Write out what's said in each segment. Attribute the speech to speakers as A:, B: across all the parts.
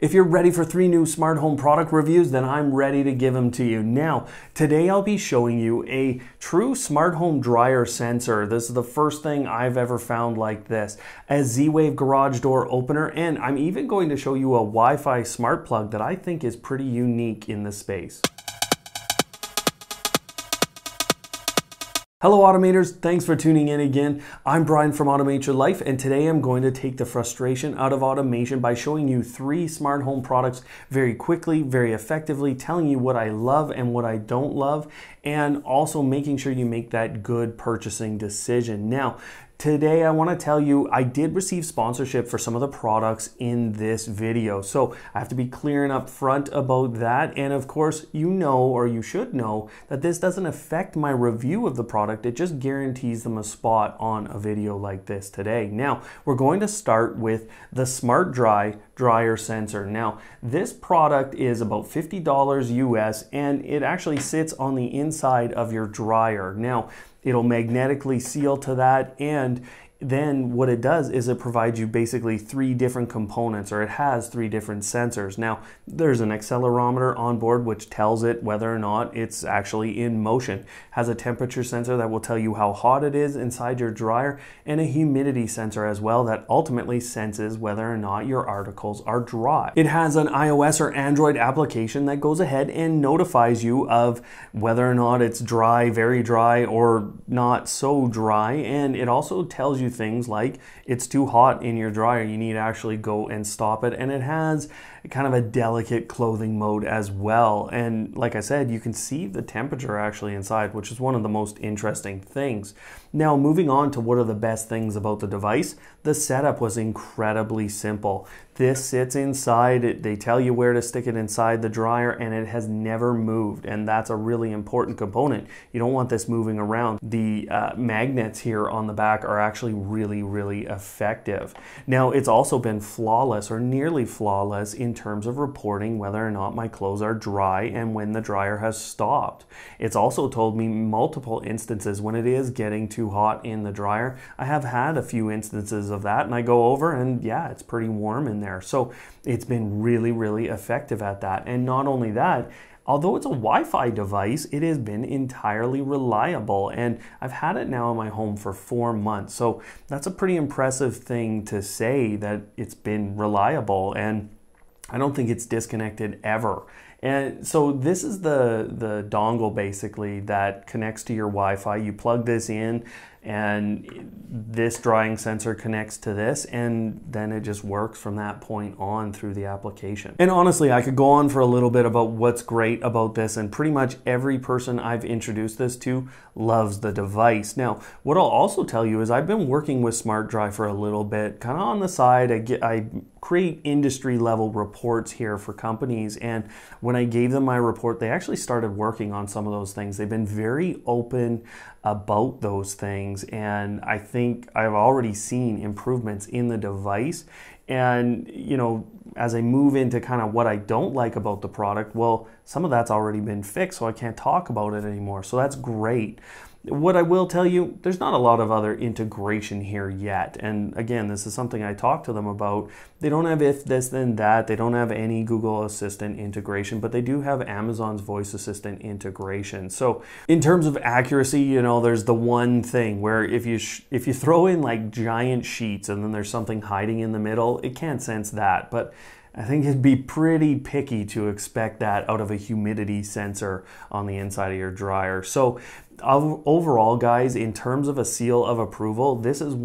A: If you're ready for 3 new smart home product reviews, then I'm ready to give them to you. Now, today I'll be showing you a true smart home dryer sensor. This is the first thing I've ever found like this. A Z-Wave garage door opener, and I'm even going to show you a Wi-Fi smart plug that I think is pretty unique in the space. Hello automators, thanks for tuning in again. I'm Brian from Automate Your Life, and today I'm going to take the frustration out of automation by showing you 3 smart home products very quickly, very effectively, telling you what I love and what I don't love, and also making sure you make that good purchasing decision. Now, today I want to tell you I did receive sponsorship for some of the products in this video, so I have to be clear and upfront about that. And of course, you know, or you should know, that this doesn't affect my review of the product. It just guarantees them a spot on a video like this today. Now, we're going to start with the Smart Dry dryer sensor. Now, this product is about $50 US, and it actually sits on the inside of your dryer. Now, it'll magnetically seal to that, and then what it does is it provides you basically 3 different components, or it has 3 different sensors. Now, there's an accelerometer on board which tells it whether or not it's actually in motion. Has a temperature sensor that will tell you how hot it is inside your dryer, and a humidity sensor as well that ultimately senses whether or not your articles are dry. It has an iOS or Android application that goes ahead and notifies you of whether or not it's dry, very dry, or not so dry, and it also tells you things like it's too hot in your dryer, you need to actually go and stop it. And it has kind of a delicate clothing mode as well, and like I said, you can see the temperature actually inside, which is one of the most interesting things. Now, moving on to what are the best things about the device, the setup was incredibly simple. This sits inside, they tell you where to stick it inside the dryer, and it has never moved, and that's a really important component. You don't want this moving around. The magnets here on the back are actually really effective. Now, it's also been flawless, or nearly flawless, in terms of reporting whether or not my clothes are dry and when the dryer has stopped. It's also told me multiple instances when it is getting too hot in the dryer. I have had a few instances of that, and I go over and yeah, it's pretty warm in there. So it's been really effective at that. And not only that, although it's a Wi-Fi device, it has been entirely reliable, and I've had it now in my home for 4 months. So that's a pretty impressive thing to say, that it's been reliable, and I don't think it's disconnected ever. And so this is the dongle basically that connects to your Wi-Fi. You plug this in, and this drying sensor connects to this, and then it just works from that point on through the application. And honestly, I could go on for a little bit about what's great about this, and pretty much every person I've introduced this to loves the device. Now, what I'll also tell you is I've been working with Smart Dry for a little bit, kind of on the side. I create industry level reports here for companies, and when I gave them my report, they actually started working on some of those things. They've been very open about those things, and I think I've already seen improvements in the device. And you know, as I move into kind of what I don't like about the product, well, some of that's already been fixed, so I can't talk about it anymore, so that's great. What I will tell you, there's not a lot of other integration here yet. And again, this is something I talked to them about. They don't have if this then that. They don't have any Google Assistant integration, but they do have Amazon's voice assistant integration. So in terms of accuracy, you know, there's the one thing where if you throw in like giant sheets and then there's something hiding in the middle, it can't sense that. But I think it'd be pretty picky to expect that out of a humidity sensor on the inside of your dryer. So overall, guys, in terms of a seal of approval, this is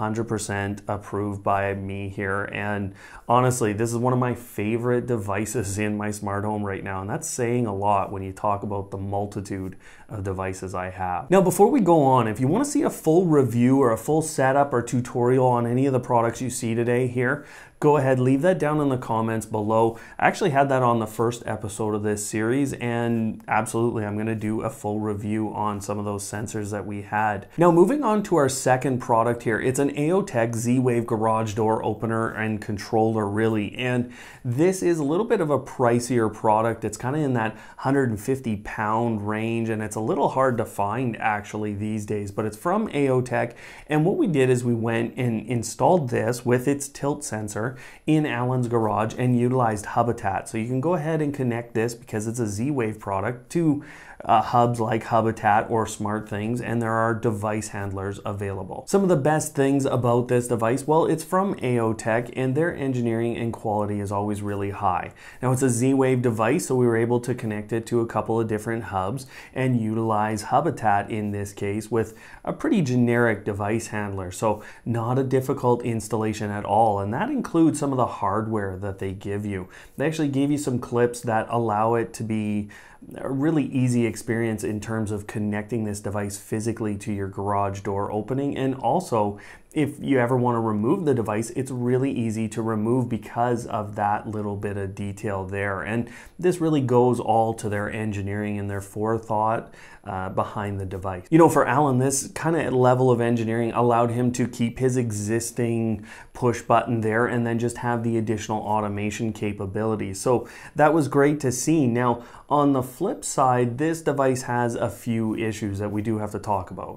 A: 100% approved by me here. And honestly, this is one of my favorite devices in my smart home right now. And that's saying a lot when you talk about the multitude of devices I have. Now, before we go on, if you want to see a full review or a full setup or tutorial on any of the products you see today here, go ahead, leave that down in the comments below. I actually had that on the first episode of this series, and absolutely, I'm going to do a full review on some some of those sensors that we had. Now moving on to our second product here, it's an AOTech Z-Wave garage door opener and controller really, and this is a little bit of a pricier product. It's kind of in that 150 pound range, and it's a little hard to find actually these days, but it's from AOTech. And what we did is we went and installed this with its tilt sensor in Alan's garage and utilized Habitat. So you can go ahead and connect this, because it's a Z-Wave product, to hubs like Habitat or SmartThings, and there are device handlers available. Some of the best things about this device, well, it's from AOTech, and their engineering and quality is always really high. Now it's a Z-Wave device, so we were able to connect it to a couple of different hubs and utilize Habitat in this case with a pretty generic device handler. So not a difficult installation at all, and that includes some of the hardware that they give you. They actually gave you some clips that allow it to be a really easy experience in terms of connecting this device physically to your garage door opening. And also, if you ever want to remove the device, it's really easy to remove because of that little bit of detail there. And this really goes all to their engineering and their forethought behind the device. You know, for Alan, this kind of level of engineering allowed him to keep his existing push button there and then just have the additional automation capabilities. So that was great to see. Now, on the flip side, this device has a few issues that we do have to talk about.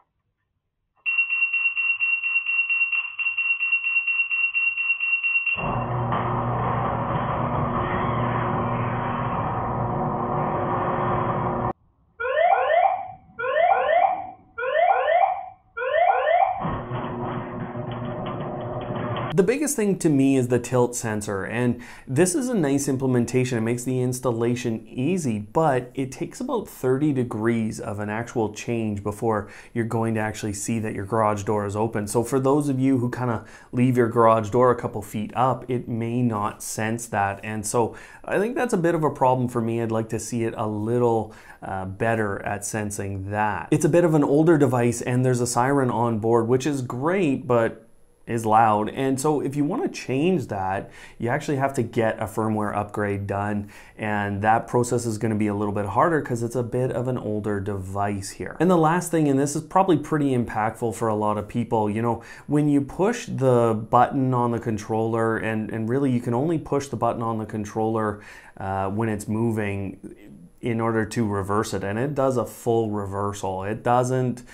A: The biggest thing to me is the tilt sensor, and this is a nice implementation. It makes the installation easy, but it takes about 30 degrees of an actual change before you're going to actually see that your garage door is open. So for those of you who kind of leave your garage door a couple feet up, it may not sense that. And so I think that's a bit of a problem for me. I'd like to see it a little better at sensing that. It's a bit of an older device, and there's a siren on board, which is great, but is loud. And so if you want to change that, you actually have to get a firmware upgrade done, and that process is going to be a little bit harder because it's a bit of an older device here. And the last thing, and this is probably pretty impactful for a lot of people, you know, when you push the button on the controller, and really you can only push the button on the controller when it's moving in order to reverse it, and it does a full reversal. It doesn't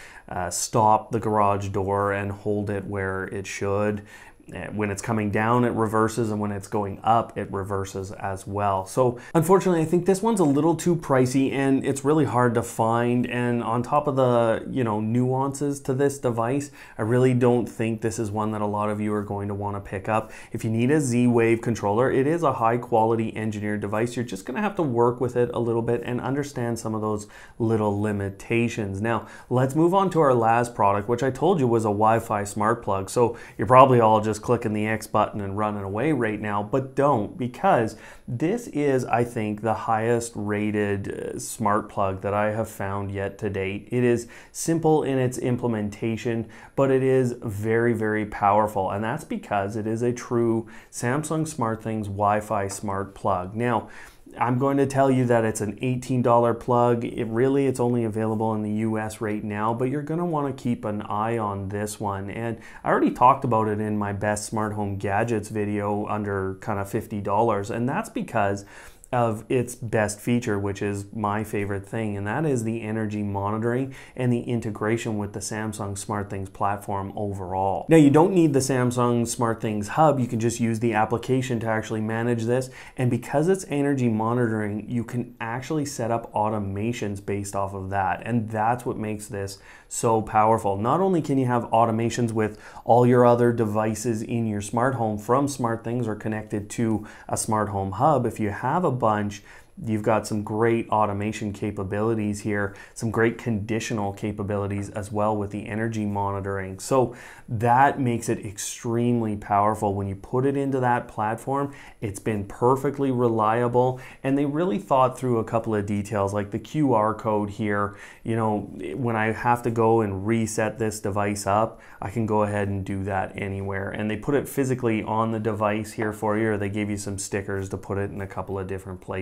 A: stop the garage door and hold it where it should. When it's coming down, it reverses, and when it's going up, it reverses as well. So unfortunately, I think this one's a little too pricey, and it's really hard to find. And on top of the, you know, nuances to this device, I really don't think this is one that a lot of you are going to want to pick up. If you need a Z-Wave controller, it is a high quality engineered device. You're just going to have to work with it a little bit and understand some of those little limitations. Now, let's move on to our last product, which I told you was a Wi-Fi smart plug. So you're probably all just clicking the X button and running away right now, but don't, because this is, I think, the highest rated smart plug that I have found yet to date. It is simple in its implementation, but it is very, very powerful, and that's because it is a true Samsung SmartThings Wi-Fi smart plug. Now, I'm going to tell you that it's an $18 plug. It's only available in the US right now, but you're going to want to keep an eye on this one. And I already talked about it in my best smart home gadgets video under kind of $50, and that's because of its best feature, which is my favorite thing, and that is the energy monitoring and the integration with the Samsung SmartThings platform overall. Now, you don't need the Samsung SmartThings hub. You can just use the application to actually manage this, and because it's energy monitoring, you can actually set up automations based off of that, and that's what makes this so powerful. Not only can you have automations with all your other devices in your smart home from SmartThings or connected to a smart home hub, if you have a bunch, you've got some great automation capabilities here, some great conditional capabilities as well with the energy monitoring. So that makes it extremely powerful. When you put it into that platform, it's been perfectly reliable, and they really thought through a couple of details like the QR code here. You know, when I have to go and reset this device up, I can go ahead and do that anywhere. And they put it physically on the device here for you, or they gave you some stickers to put it in a couple of different places. So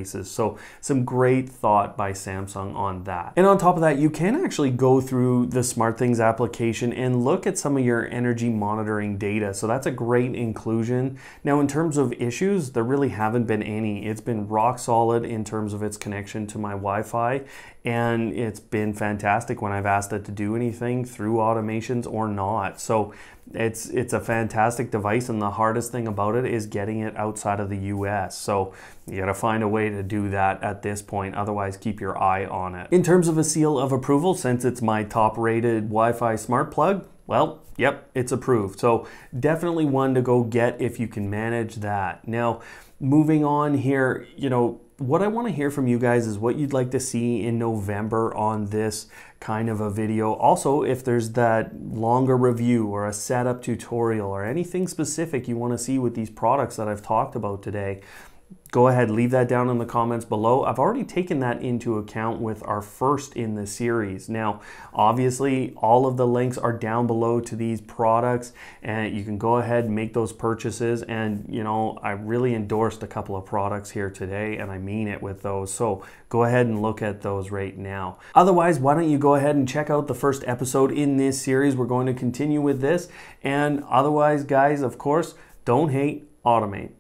A: So some great thought by Samsung on that. And on top of that, you can actually go through the SmartThings application and look at some of your energy monitoring data. So that's a great inclusion. Now, in terms of issues, there really haven't been any. It's been rock solid in terms of its connection to my Wi-Fi, and it's been fantastic when I've asked it to do anything through automations or not. So it's a fantastic device, and the hardest thing about it is getting it outside of the US. So you gotta find a way to do that at this point, otherwise keep your eye on it. In terms of a seal of approval, since it's my top rated Wi-Fi smart plug, well, yep, it's approved. So definitely one to go get if you can manage that. Now, moving on here, what I want to hear from you guys is what you'd like to see in November on this kind of a video. Also, if there's that longer review or a setup tutorial or anything specific you want to see with these products that I've talked about today, go ahead, leave that down in the comments below. I've already taken that into account with our first in the series. Now, obviously, all of the links are down below to these products, and you can go ahead and make those purchases. And, I really endorsed a couple of products here today, and I mean it with those. So go ahead and look at those right now. Otherwise, why don't you go ahead and check out the first episode in this series? We're going to continue with this. And otherwise, guys, of course, don't hate, automate.